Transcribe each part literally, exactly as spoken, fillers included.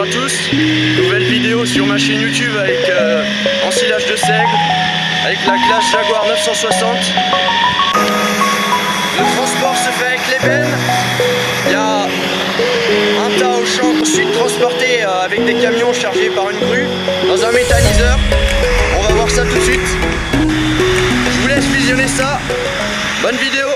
à tous, nouvelle vidéo sur ma chaîne YouTube avec euh, ensilage de seigle, avec la classe Jaguar neuf cent soixante. Le transport se fait avec l'ébène, il y a un tas au champ, ensuite transporté euh, avec des camions chargés par une grue dans un méthaniseur. On va voir ça tout de suite. Je vous laisse visionner ça, bonne vidéo.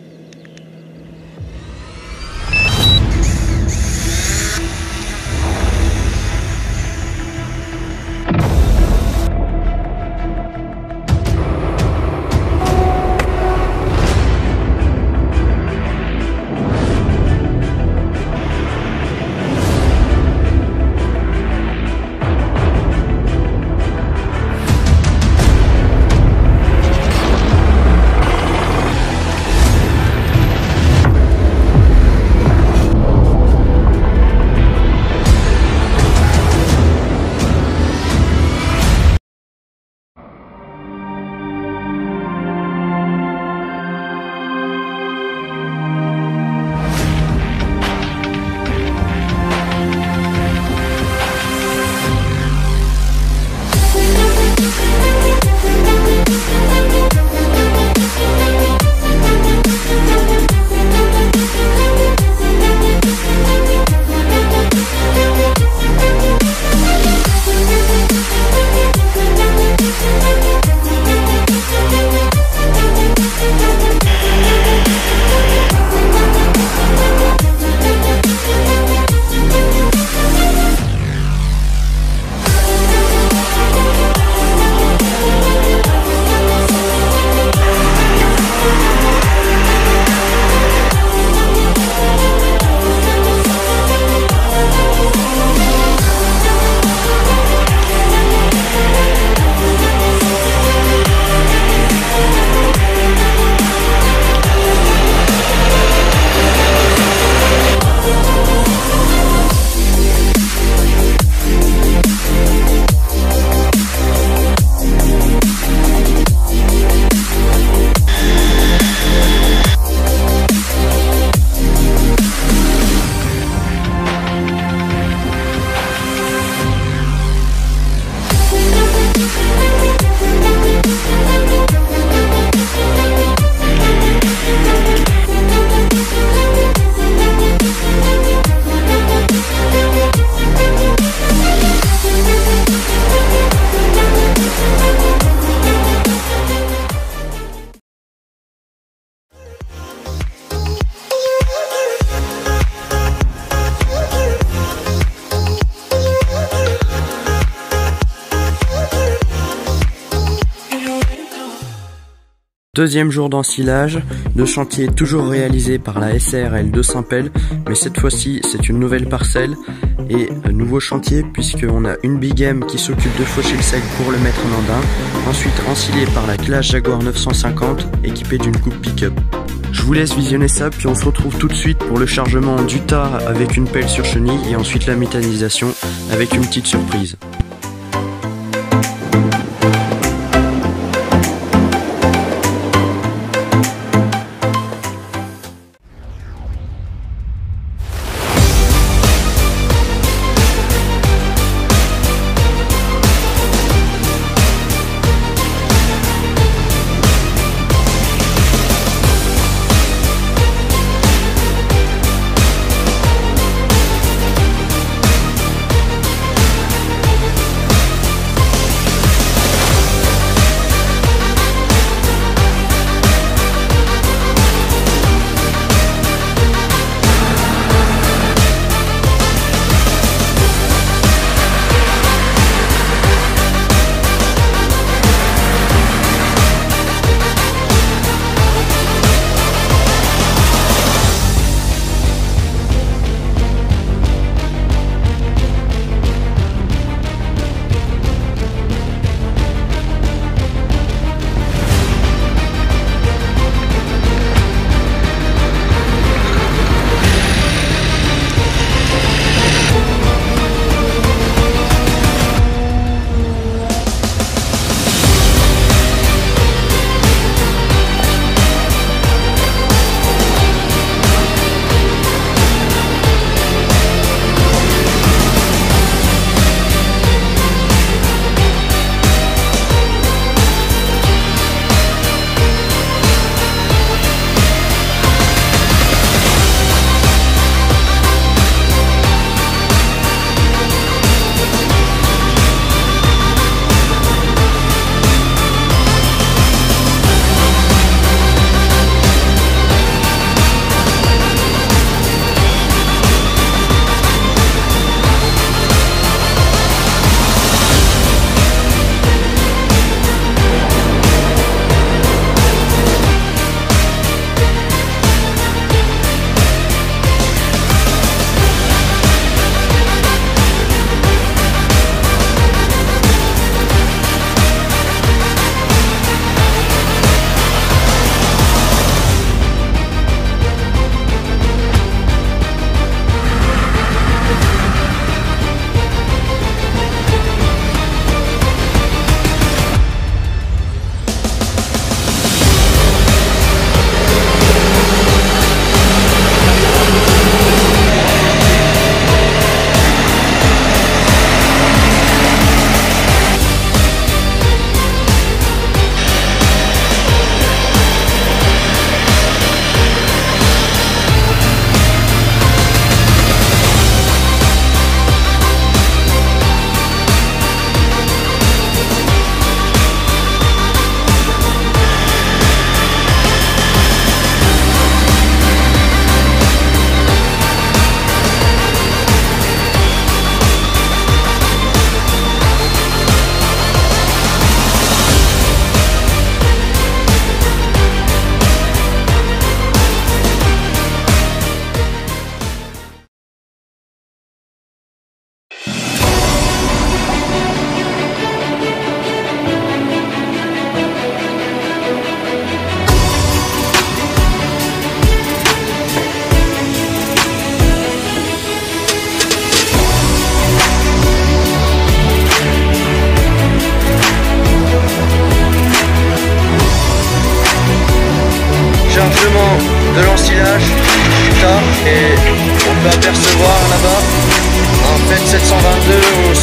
Deuxième jour d'ensilage, le chantier est toujours réalisé par la S A R L de Saint-Pelle, mais cette fois-ci c'est une nouvelle parcelle et un nouveau chantier puisqu'on a une Big M qui s'occupe de faucher le seigle pour le mettre en andin, ensuite ensilé par la classe Jaguar neuf cent cinquante équipée d'une coupe pick-up. Je vous laisse visionner ça puis on se retrouve tout de suite pour le chargement du tas avec une pelle sur chenille et ensuite la méthanisation avec une petite surprise.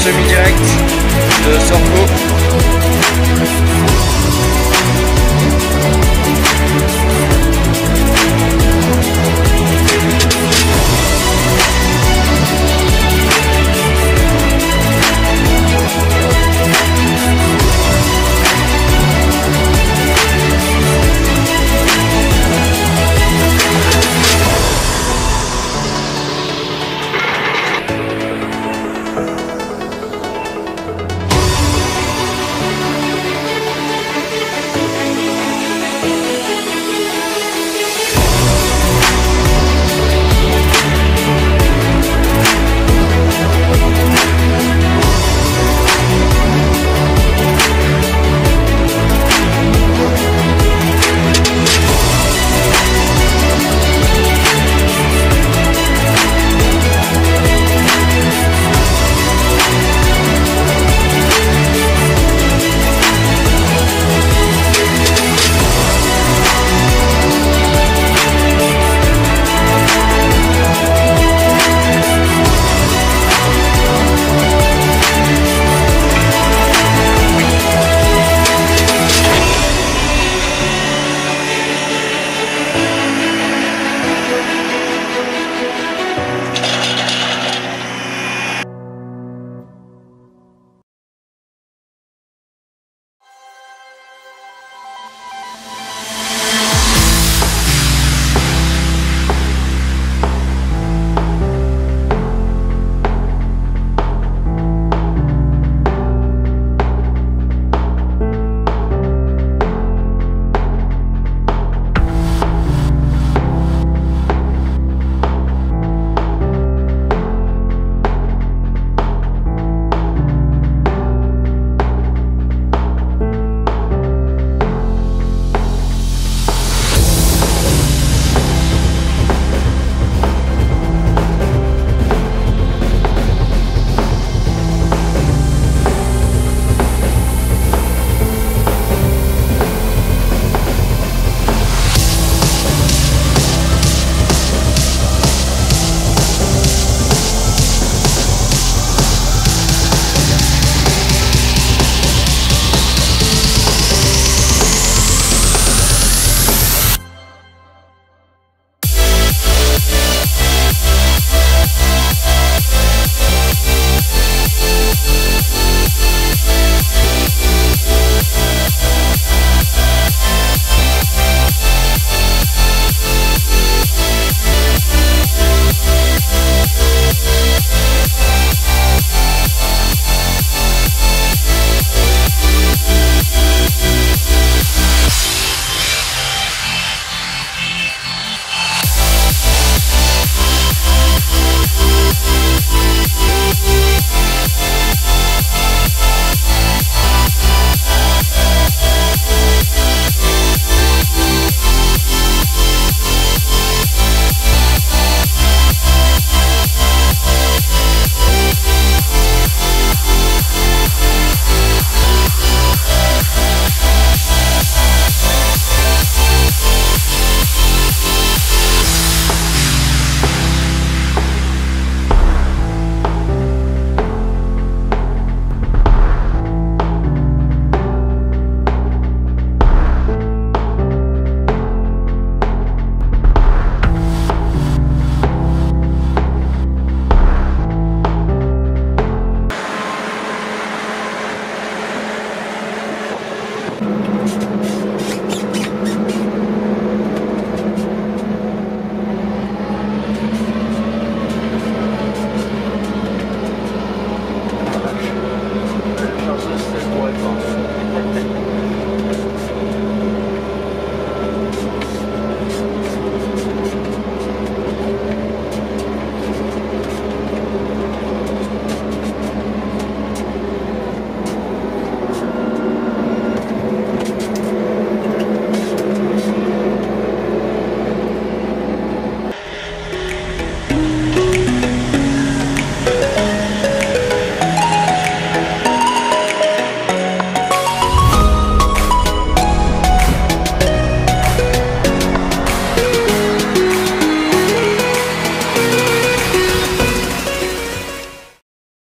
semi-direct de Sorco.